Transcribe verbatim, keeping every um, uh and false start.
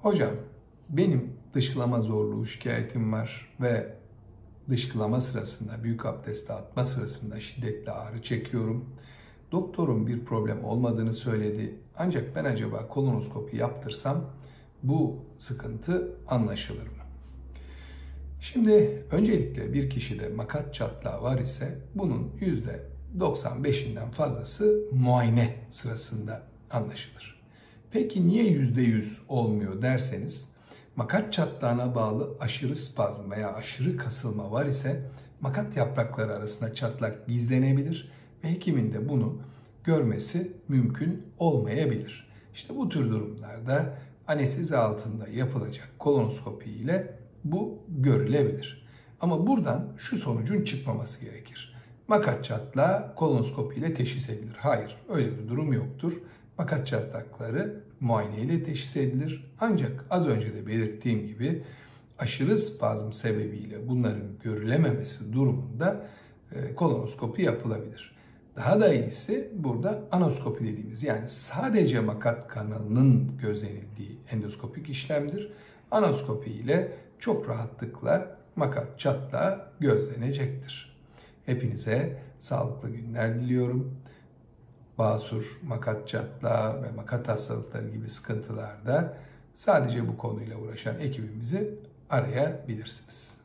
Hocam, benim dışkılama zorluğu şikayetim var ve dışkılama sırasında, büyük abdest atma sırasında şiddetli ağrı çekiyorum. Doktorum bir problem olmadığını söyledi. Ancak ben acaba kolonoskopi yaptırsam bu sıkıntı anlaşılır mı? Şimdi öncelikle bir kişide makat çatlağı var ise bunun yüzde doksan beşinden fazlası muayene sırasında anlaşılır. Peki niye yüzde yüz olmuyor derseniz, makat çatlağına bağlı aşırı spazm veya aşırı kasılma var ise makat yaprakları arasında çatlak gizlenebilir ve hekimin de bunu görmesi mümkün olmayabilir. İşte bu tür durumlarda anestezi altında yapılacak kolonoskopi ile bu görülebilir. Ama buradan şu sonucun çıkmaması gerekir. Makat çatlağı kolonoskopi ile teşhis edilir. Hayır, öyle bir durum yoktur. Makat çatlakları muayene ile teşhis edilir. Ancak az önce de belirttiğim gibi aşırı spazm sebebiyle bunların görülememesi durumunda kolonoskopi yapılabilir. Daha da iyisi burada anoskopi dediğimiz, yani sadece makat kanalının gözlenildiği endoskopik işlemdir. Anoskopi ile çok rahatlıkla makat çatlağı gözlenecektir. Hepinize sağlıklı günler diliyorum. Basur, makat çatlağı ve makat hastalıkları gibi sıkıntılarda sadece bu konuyla uğraşan ekibimizi arayabilirsiniz.